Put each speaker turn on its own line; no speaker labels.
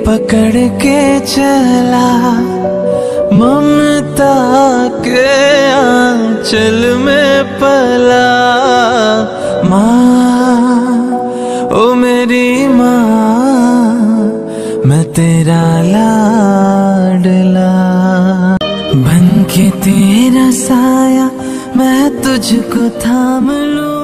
पकड़ के चला, ममता के आंचल में पला। माँ ओ मेरी माँ, मैं तेरा लाडला, बन के तेरा साया मैं तुझको थाम लूं।